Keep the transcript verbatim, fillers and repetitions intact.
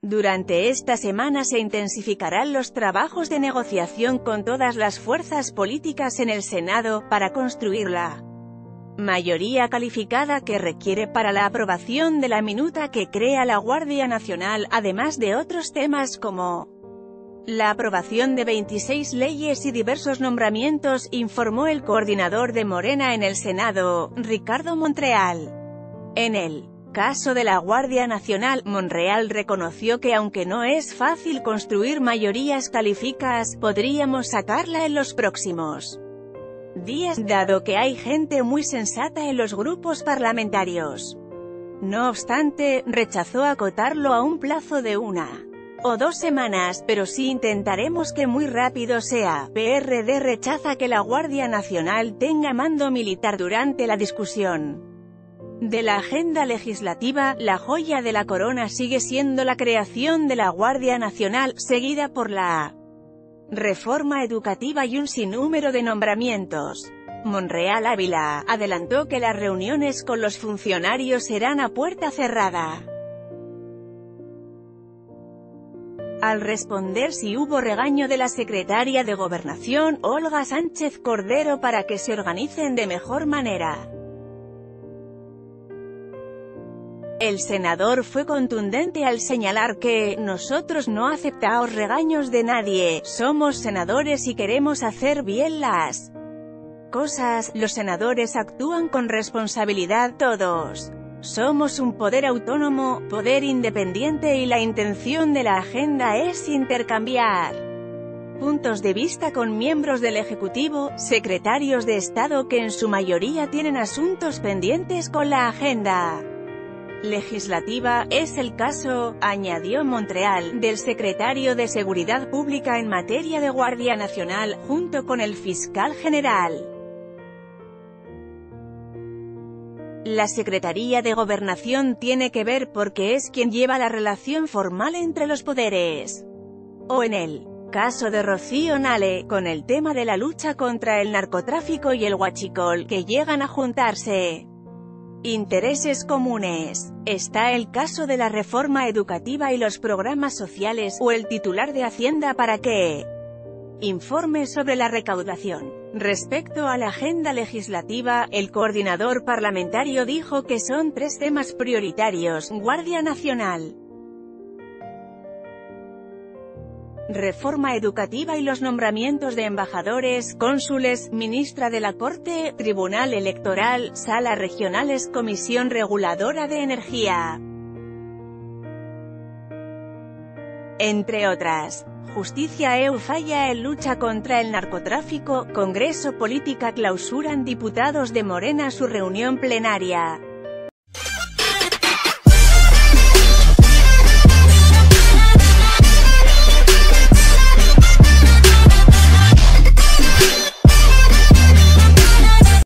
Durante esta semana se intensificarán los trabajos de negociación con todas las fuerzas políticas en el Senado, para construir la mayoría calificada que requiere para la aprobación de la minuta que crea la Guardia Nacional, además de otros temas como la aprobación de veintiséis leyes y diversos nombramientos, informó el coordinador de Morena en el Senado, Ricardo Monreal. En el caso de la Guardia Nacional, Monreal reconoció que aunque no es fácil construir mayorías calificadas, podríamos sacarla en los próximos días, dado que hay gente muy sensata en los grupos parlamentarios. No obstante, rechazó acotarlo a un plazo de una o dos semanas, pero sí intentaremos que muy rápido sea. P R D rechaza que la Guardia Nacional tenga mando militar durante la discusión de la agenda legislativa. La joya de la corona sigue siendo la creación de la Guardia Nacional, seguida por la reforma educativa y un sinnúmero de nombramientos. Monreal Ávila adelantó que las reuniones con los funcionarios serán a puerta cerrada. Al responder si hubo regaño de la secretaria de Gobernación, Olga Sánchez Cordero, para que se organicen de mejor manera, el senador fue contundente al señalar que «nosotros no aceptamos regaños de nadie, somos senadores y queremos hacer bien las cosas, los senadores actúan con responsabilidad, todos somos un poder autónomo, poder independiente y la intención de la agenda es intercambiar puntos de vista con miembros del Ejecutivo, secretarios de Estado que en su mayoría tienen asuntos pendientes con la agenda legislativa. Es el caso», añadió Monreal, «del secretario de Seguridad Pública en materia de Guardia Nacional, junto con el fiscal general. La Secretaría de Gobernación tiene que ver porque es quien lleva la relación formal entre los poderes». O en el caso de Rocío Nale, con el tema de la lucha contra el narcotráfico y el huachicol, que llegan a juntarse intereses comunes. Está el caso de la reforma educativa y los programas sociales, o el titular de Hacienda para que informe sobre la recaudación. Respecto a la agenda legislativa, el coordinador parlamentario dijo que son tres temas prioritarios: Guardia Nacional, reforma educativa y los nombramientos de embajadores, cónsules, ministra de la Corte, Tribunal Electoral, Salas Regionales, Comisión Reguladora de Energía, entre otras. Justicia E U falla en lucha contra el narcotráfico, Congreso Política clausuran diputados de Morena su reunión plenaria.